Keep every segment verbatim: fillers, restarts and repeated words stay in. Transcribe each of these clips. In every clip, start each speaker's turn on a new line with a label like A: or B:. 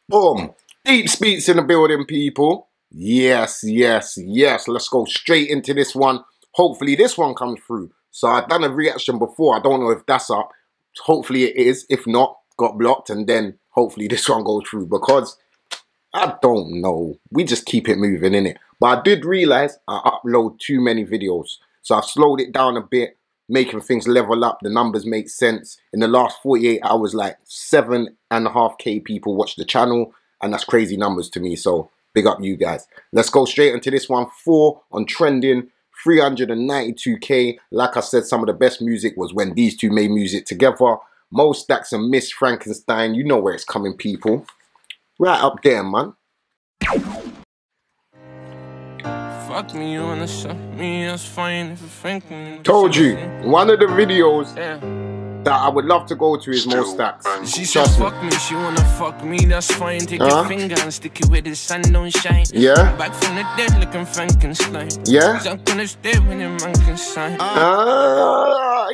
A: Boom. Deep Speaks in the building, people. Yes, yes, yes. Let's go straight into this one. Hopefully this one comes through. So I've done a reaction before. I don't know if that's up. Hopefully it is. If not, got blocked. And then hopefully this one goes through. Because I don't know. We just keep it moving, innit? But I did realise I upload too many videos. So I've slowed it down a bit, making things level up. The numbers make sense. In the last forty-eight hours, like seven and a half K people watch the channel. And that's crazy numbers to me. So big up you guys. Let's go straight into this one. Four on trending. three hundred ninety-two K. Like I said, some of the best music was when these two made music together. Mo Stax and Miss Frankenstein. You know where it's coming, people. Right up there, man.
B: Fuck me, you wanna shut me, that's fine if you think me.
A: Told you, one of the videos
B: yeah.
A: that I would love to go to is Mo Stax.
B: She said fuck me, she wanna fuck me, that's fine. Take uh -huh. your finger and stick it where the sun don't shine.
A: Yeah.
B: Back from the dead looking Frankenstein.
A: Yeah.
B: I'm gonna stay when your man can sign.
A: Ah,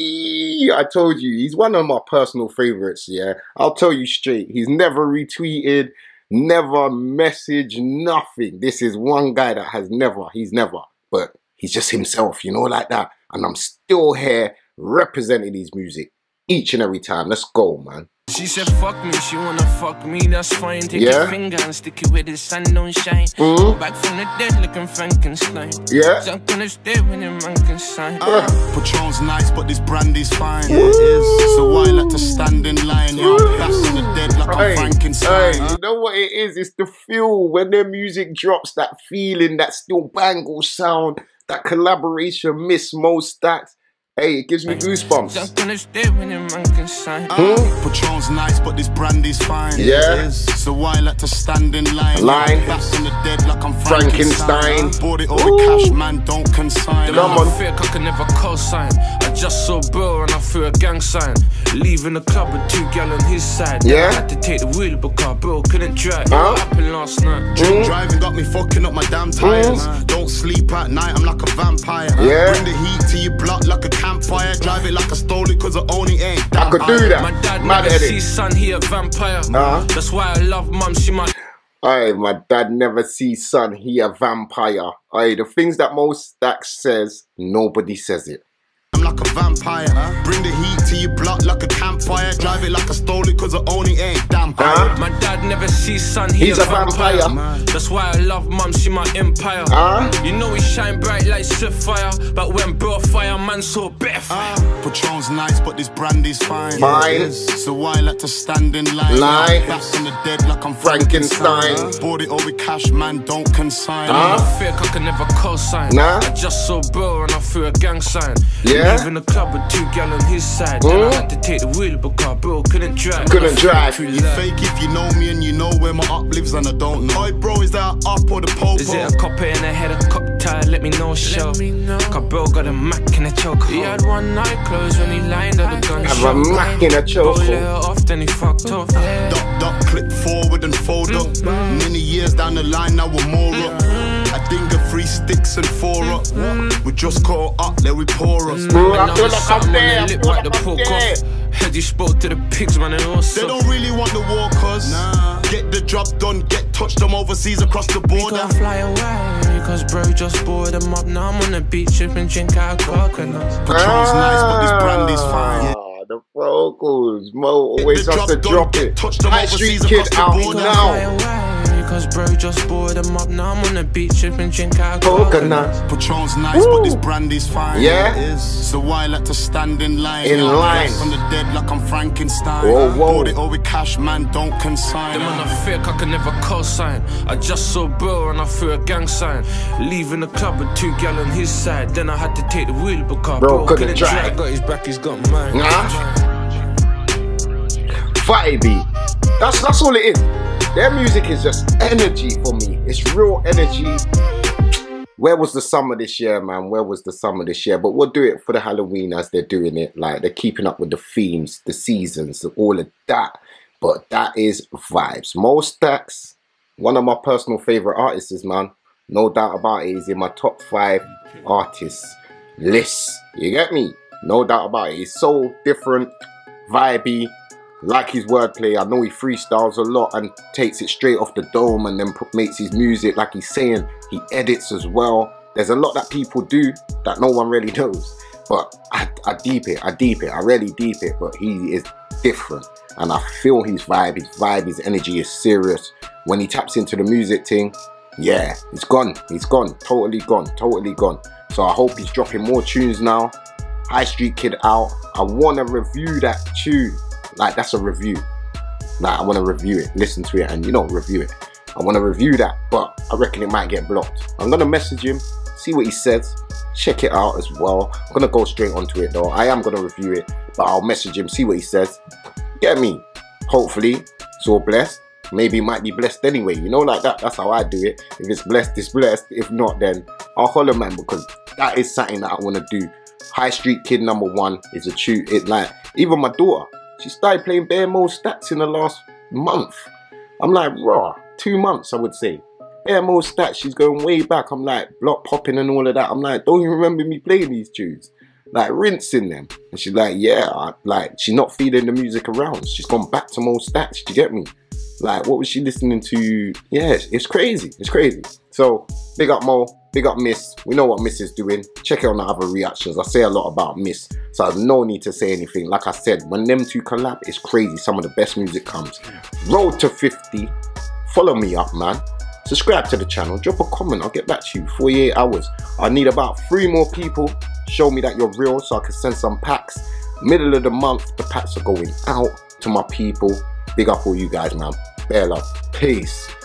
A: I told you, he's one of my personal favorites, yeah. I'll tell you straight, he's never retweeted, never messaged, nothing. This is one guy that has never, he's never, but he's just himself, you know, like that. And I'm still here representing his music each and every time. Let's go, man.
B: She said fuck me, she wanna fuck me, that's fine. Take
A: yeah.
B: your finger and stick it where the sun don't shine.
A: Mm-hmm.
B: Back from the dead looking Frankenstein.
A: Yeah.
B: I'm gonna stay when your man can sign.
C: uh, Patron's nice, but this brandy's fine. Yeah, it is. So why like to stand in line? Yeah, I'm blasting the dead like
A: hey,
C: I'm Frankenstein.
A: Hey, you know what it is? It's the feel when their music drops, that feeling, that still bangle sound, that collaboration, Miss Mo Stax. Hey, it gives me goosebumps.
B: I'm gonna stay when your man can sign.
C: Uh, Patron's nice, but this brandy's fine.
A: Yeah.
C: It is. So why like to stand in line?
A: Line.
C: Blasting the dead like I'm
A: Frankenstein.
C: Frankenstein. Bought it all with cash, man, don't consign.
A: Come on.
B: I fake I can never co-sign. I just saw Bill and I threw a gang sign. Leaving the club with two gal on his side.
A: Yeah.
B: I had to take the wheel because Bill couldn't drive.
A: Huh?
B: What happened last night?
C: Drink driving got me fucking up my damn tires. Mm. Don't sleep at night, I'm like a vampire.
A: Yeah.
C: Bring the heat to your block like a campfire. Drive it like I stole it cause I only ain't damn
A: I could do that.
B: My dad
A: Mad
B: never
A: edit.
B: sees son, he a vampire.
A: Uh-huh.
B: That's why I love mum, she my...
A: Aye, my dad never sees son, he a vampire. Aye, the things that Mo Stax says, nobody says it.
C: I'm like a vampire. Huh? Bring the heat to your block like a campfire. Drive it like I stole it cause I only ain't damn high.
A: Uh-huh.
B: My dad never sees son, he
A: He's
B: a,
A: a vampire.
B: vampire. That's why I love mum, she my empire.
A: Uh-huh.
B: You know we shine bright like Sapphire, but when bro fire, man saw better fire.
C: Uh, Patron's nice, but this brandy's fine.
A: Fine.
C: So why like to stand in line?
A: Line.
C: Blasting the dead like I'm
A: Frankenstein.
C: Frankenstein. Bought it all with cash, man, don't consign.
A: Uh-huh.
B: I fake I can never co-sign.
A: Nah.
B: I just saw bro and I threw a gang sign.
A: Yeah.
B: Leaving the club with two gal on his side. Then
A: Mm.
B: I had to take the wheel because bro couldn't drive.
A: Couldn't drive.
C: You fake if you know me and you know where my up lives and I don't know. Oi bro, is that up or the popo?
B: Is it a copper in a head, a cocktail? Let me know, show. Cause bro got a Mac in a choke. He had one night closed when he lined up the gun.
A: Have a Mac in a choke.
B: Pulled it off, then he fucked off.
C: Duck, duck, click forward and fold up. Many years down the line, now we're more up. I think of three sticks and four up. We just caught up, let we pour up.
A: Bro, I feel like I'm there. I feel like I'm there.
B: Head you spoke to the pigs, man, and also.
C: They don't really want the war, cause nah. Get the job done, get touched them overseas across the border.
B: We can't fly away, cause bro just bored them up. Now I'm on the beach, sipping drink out coconuts.
C: Patron's nice, but this brandy's fine.
A: Ah, the vocals, Mo always has to
C: done,
A: drop it.
C: Touch them
A: High Street
C: overseas
A: Kid
C: across the
A: out
C: border.
A: now.
B: Cause bro just bored them up. Now I'm on the beach, sipping drink out
A: Coconut.
B: coconuts.
C: Patron's nice,
A: Woo.
C: but this brandy's fine.
A: Yeah.
C: It is. So why like to stand in line?
A: In
C: yeah,
A: line.
C: From the dead like I'm Frankenstein.
A: Whoa, whoa.
C: Bought it all with cash, man, don't consign.
B: Them on a fake, I can never co-sign. I just saw bro and I threw a gang sign. Leaving the club with two gal on his side. Then I had to take the wheel because
A: Bro
B: bro,
A: couldn't
B: couldn't
A: drive.
B: drive. Got his back, he's got mine.
A: Nah. Vibey. That's that's all it is. Their music is just energy for me. It's real energy. Where was the summer this year, man? Where was the summer this year? But we'll do it for the Halloween as they're doing it. Like, they're keeping up with the themes, the seasons, all of that. But that is vibes. Mo Stax, one of my personal favorite artists, man. No doubt about it. He's in my top five artists list. You get me? No doubt about it. He's so different, vibey. Like his wordplay. I know he freestyles a lot and takes it straight off the dome and then put, makes his music like he's saying. He edits as well. There's a lot that people do that no one really knows. But I, I deep it, I deep it, I really deep it. But he is different. And I feel his vibe, his vibe, his energy is serious. When he taps into the music thing, yeah, he's gone. He's gone. Totally gone. Totally gone. So I hope he's dropping more tunes now. High Street Kid out. I want to review that tune. Like, that's a review. Like, I want to review it. Listen to it and, you know, review it. I want to review that, but I reckon it might get blocked. I'm going to message him, see what he says, check it out as well. I'm going to go straight onto it though. I am going to review it, but I'll message him, see what he says. Get me? Hopefully, it's all blessed. Maybe it might be blessed anyway. You know, like that. That's how I do it. If it's blessed, it's blessed. If not, then I'll holler, man, because that is something that I want to do. High Street Kid number one is a tune. It like, even my daughter, she started playing Bare Mo Stats in the last month. I'm like, raw, two months, I would say. Bare Mo Stats, she's going way back. I'm like, block popping and all of that. I'm like, don't you remember me playing these tunes? Like, rinsing them. And she's like, yeah, I, like, she's not feeding the music around. She's gone back to Mo Stats, do you get me? Like, what was she listening to? Yeah, it's crazy, it's crazy. So, big up Mo, big up Miss. We know what Miss is doing. Check out the other reactions. I say a lot about Miss, so there's no need to say anything. Like I said, when them two collab, it's crazy. Some of the best music comes. Road to fifty. Follow me up, man. Subscribe to the channel. Drop a comment. I'll get back to you. forty-eight hours. I need about three more people. Show me that you're real so I can send some packs. Middle of the month, the packs are going out to my people. Big up all you guys, man. Bear love. Peace.